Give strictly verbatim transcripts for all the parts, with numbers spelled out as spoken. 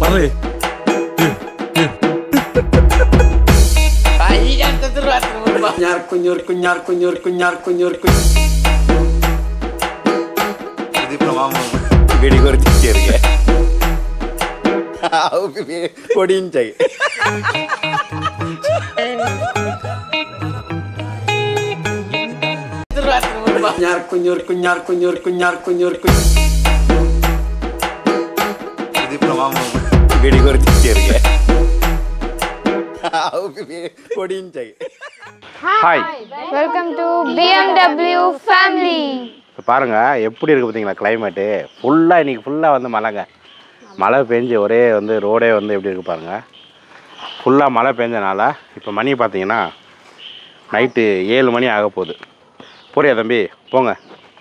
Parlez. Kunyar kunyur kunyar kunyur kunyar kunyur kunyur. Jadi program video kau cicir ke? Aku kodin cai. Kunyar kunyur kunyar kunyur kunyar kunyur kunyur. Jadi program video kau cicir ke? Aku kodin cai. Hi. Welcome to B M W family. பாருங்க எப்படி இருக்கு பாத்தீங்களா climate ஃபுல்லா இன்னைக்கு ஃபுல்லா வந்து மழைங்க மழை பெஞ்சு ஒரே வந்து ரோடே வந்து எப்படி இருக்கு பாருங்க ஃபுல்லா மழை பெஞ்சனால இப்போ மணி பாத்தீங்கன்னா நைட்டு ஏழு மணி ஆக போகுது போறியா தம்பி போங்க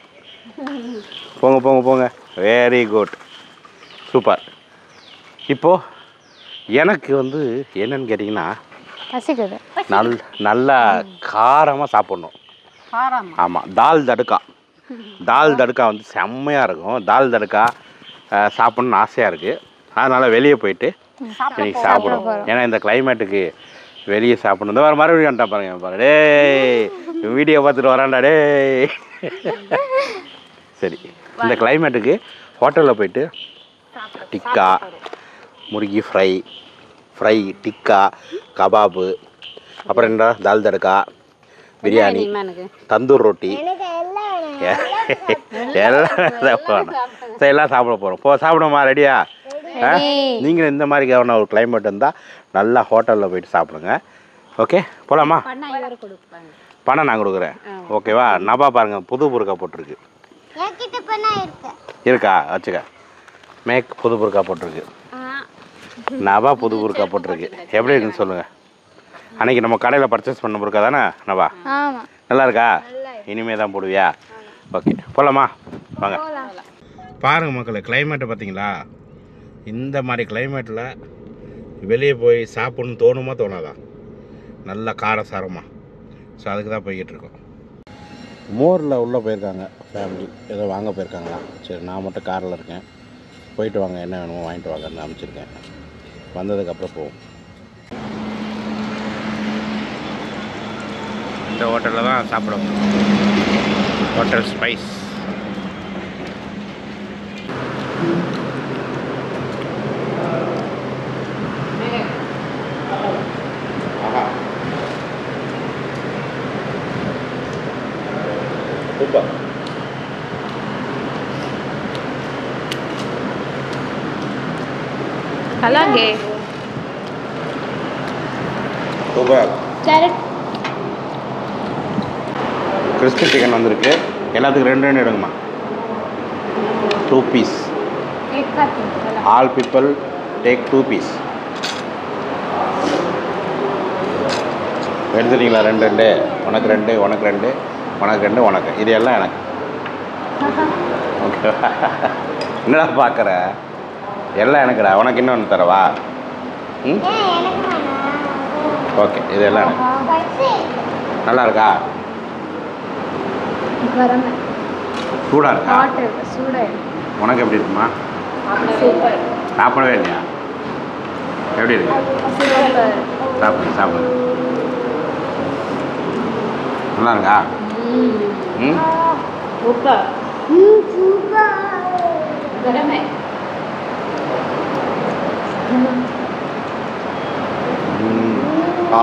போங்க போங்க போங்க வெரி குட் சூப்பர் இப்போ எனக்கு வந்து என்னன்னு கேட்டிங்கன்னா பசிக்குது நல் நல்லா காரமாக சாப்பிட்ணும் காரம் ஆமாம் தால் தடுக்கா தால் தடுக்கா வந்து செம்மையாக இருக்கும் தால் தடுக்கா சாப்பிட்ணுன்னு ஆசையாக இருக்குது அதனால் வெளியே போயிட்டு இன்னைக்கு சாப்பிடும் ஏன்னா இந்த கிளைமேட்டுக்கு வெளியே சாப்பிடணும் இந்த வேறு மறுபடியும் வந்துட்டா பாருங்க பாரு டேய் வீடியோ பார்த்துட்டு வரான்டா டேய் சரி இந்த கிளைமேட்டுக்கு ஹோட்டலில் போயிட்டு டிக்கா முருகி ஃப்ரை ஃப்ரை டிக்கா கபாபு அப்புறம் என்ன தால் தடுக்கா பிரியாணி தந்தூர் ரொட்டி எல்லாம் சரி எல்லாம் சாப்பிட போகிறோம் போ சாப்பிடுமா ரெடியா நீங்களும் இந்த மாதிரி கவனம் ஒரு கிளைமேட் இருந்தால் நல்லா ஹோட்டலில் போயிட்டு சாப்பிடுங்க ஓகே போகலாமா பணம் நான் கொடுக்குறேன் ஓகேவா நபா பாருங்க புது புருக்கா போட்டிருக்கு இருக்கா வச்சுக்க மேக் புது புருக்கா போட்டிருக்கு நபா புது புருக்கா போட்டிருக்கு எப்படி இருக்குன்னு சொல்லுங்கள் அன்றைக்கி நம்ம கடையில் பர்ச்சேஸ் பண்ண புருக்கா தானே நபா நல்லா இருக்கா இனிமே தான் போடுவியா ஓகே போகலாமா வாங்க பாருங்கள் மக்களே கிளைமேட்டை பார்த்தீங்களா இந்த மாதிரி கிளைமேட்டில் வெளியே போய் சாப்பிட்ணுன்னு தோணுமா தோணாதா நல்லா காரசாரமாக ஸோ அதுக்கு தான் போய்கிட்டு இருக்கோம் மோரில் உள்ளே போயிருக்காங்க ஃபேமிலி ஏதோ வாங்க போயிருக்காங்களா சரி நான் மட்டும் காரில் இருக்கேன் போயிட்டு வாங்க என்ன வேணுமோ வாங்கிட்டு வாங்கன்னு அமைச்சிருக்கேன் வந்ததுக்கப்புறம் போவோம் இந்த ஹோட்டலில் தான் சாப்பிடுவோம் ஹோட்டல் ஸ்பைஸ் சூப்பர் అలాగే சூப்பர் கிறிஸ்பி சிக்கன் வந்திருக்கு எல்லாத்துக்கும் ரெண்டு ரெண்டு எடுங்கம்மா two piece all people take two piece எடுத்துட்டீங்களா ரெண்டு ரெண்டு உனக்கு ரெண்டு உனக்கு ரெண்டு உனக்கு ரெண்டு உனக்கு இது எல்லாம் எனக்கு ஓகே என்னடா பார்க்குற எல்லாம் எனக்குடா உனக்கு இன்னொன்று தரவா ம் ஓகே இது எல்லாம் எனக்கு நல்லா இருக்கா சூடாக இருக்கா உனக்கு எப்படி இருக்குமா சாப்பிடவே இல்லையா எப்படி இருக்கு சாப்பிடு சாப்பிடு நல்லா இருக்கா ம் ஆ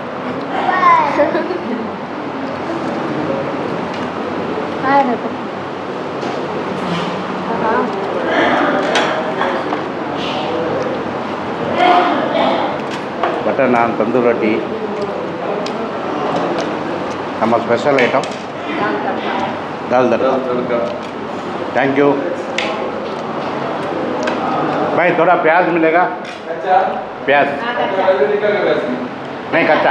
பட்டர் நான் தந்தூர் ரொட்டி நம்ம ஸ்பெஷல் ஐட்டம் दाल तड़का थैंक यू भाई थोड़ा प्याज मिलेगा प्याज नहीं कच्चा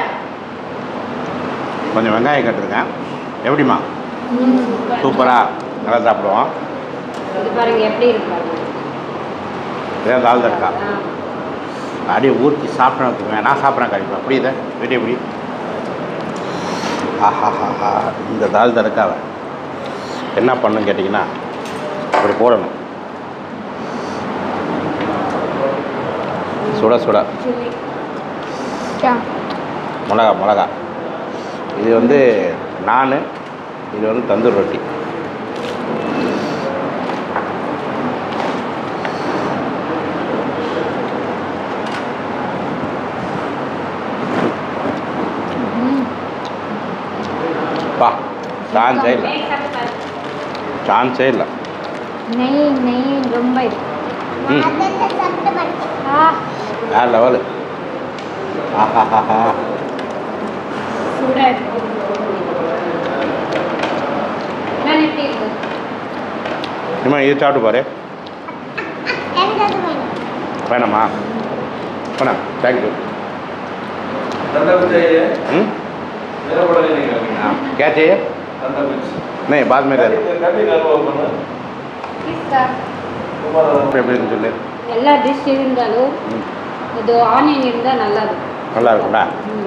கொஞ்சம் வெங்காயம் கட்டுருக்கேன் எப்படிமா சூப்பராக நல்லா சாப்பிடுவோம் இதான் தால் தடுக்கா அப்படியே ஊற்றி சாப்பிட்றேன் நான் சாப்பிட்றேன் கண்டிப்பாக அப்படி இதை வெடி எப்படி ஆஹாஹாஹா இந்த தால் தடுக்காவை என்ன பண்ணணும்னு கேட்டிங்கன்னா அப்படி போடணும் சுட சுட மிளகா மிளகா இது வந்து நான், இது வந்து தந்தூர் ரொட்டி. பா சான்ஸே இல்லை, சான்ஸே இல்லை. நெய் நெய் ரொம்ப ம் வேற லெவலு. ஆஹாஹாஹா இம்மா இது சாப்பிட்டு பாரு. வேணாமா? வேணாம், தேங்க்யூ. हम्म हाँ क्या चाहिए? नहीं बाद में कर எல்லா டிஷ் இருந்தாலும் இது ஆனியன் இருந்தால் நல்லா இருக்கும். நல்லா இருக்கும்டா.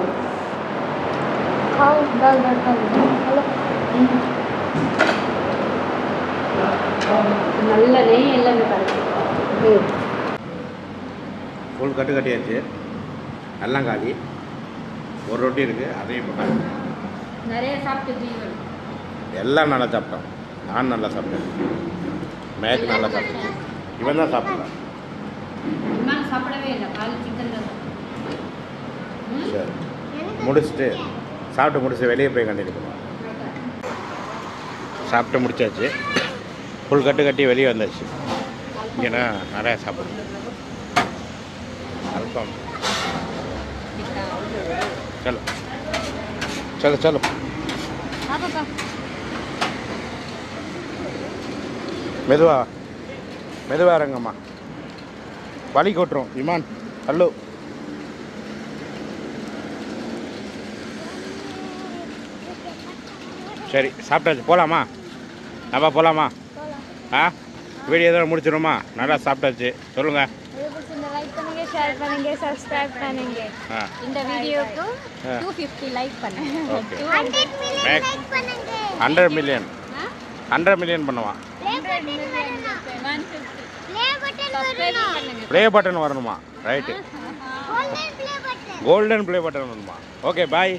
நல்ல நெய் எல்லாமே பாருங்க. ஃபுல் கட்டு கட்டியாச்சு, எல்லாம் காலி. ஒரு ரொட்டி இருக்குது, அதையும் இப்போ காலி. நிறைய சாப்பிட்டு ஜீவன் எல்லாம் நல்லா சாப்பிட்டோம். நான் நல்லா சாப்பிட்டேன், மேக் நல்லா சாப்பிட்டேன், இவன் தான் சாப்பிட்றான். நான் சாப்பிடவே இல்லை, காலி சிக்கன் தான். சரி முடிச்சுட்டு சாப்பிட்டு முடிச்சு வெளியே போய் கண்டினியூ பண்ணுவோம். சாப்பிட்டு முடிச்சாச்சு, ஃபுல் கட்டு கட்டி வெளியே வந்தாச்சு. இங்கேனா நிறையா சாப்பிடணும். அல்பம் चलो चलो चलो மெதுவா மெதுவா இறங்கம்மா, வலி கொட்டுறோம். இமான் ஹலோ. சரி சாப்பிட்டாச்சு, போகலாமா? நம்ம போகலாமா? ஆ வீடியோ எதாவது முடிச்சிடுமா? நல்லா சாப்பிட்டாச்சு. சொல்லுங்கள். ஷேர் பண்ணுங்க, சப்ஸ்கிரைப் பண்ணுங்க. இந்த வீடியோக்கு two fifty லைக் பண்ணுங்க. ஓகே ஹண்ட்ரட் மில்லியன் லைக் பண்ணுங்க. ஹண்ட்ரட் மில்லியன் ஹண்ட்ரட் மில்லியன் பண்ணுவான். ப்ளே பட்டன் வரணும். ப்ளே பட்டன் வரணும். ப்ளே பட்டன் வரணுமா? Right, golden play button. Golden play button வரணுமா? Okay bye.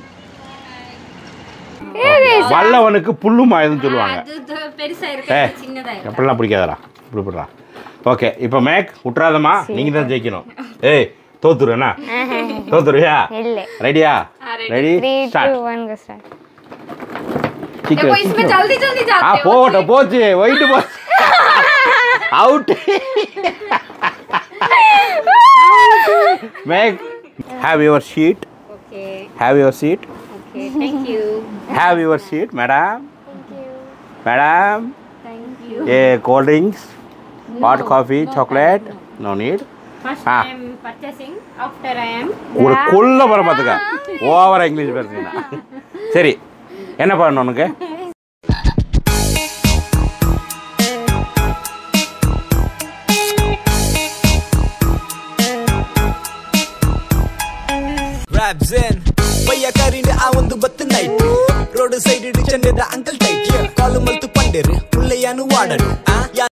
வல்லவனுக்கு புல்லும் ஆயுதம் சொல்லுவாங்க. பெருசா ஏ இருக்கு, சின்னதா இருக்கு. எப்படிலாம் பிடிக்காதடா, இப்படி போடுறா. ஓகே இப்போ மேக் விட்றாதம்மா, நீங்கள் தான் ஜெயிக்கணும். ஏய் தோத்துருவேண்ணா, தோத்துருவியா? இல்லை. ரெடியா? Ready three start. two one go start. देखो इसमें जल्दी जल्दी जाते हाँ हो. पोट पोच वही तो out. Meg, have your seat. Okay. Have your seat. Okay. Thank you. Have your seat, madam. Thank you. Madam. Thank you. A cold drinks, hot coffee, chocolate. No need. First Ah. I am purchasing. After I am. ஒரு கொல்ல வர பார்த்துக்க, ஓவரா English பேசுறீங்க. சரி என்ன பண்ணணும் உனக்கு? Raps in Paya karinde avandu bat night road side idichande da uncle tight call maltu panderu pulleyanu vaadadu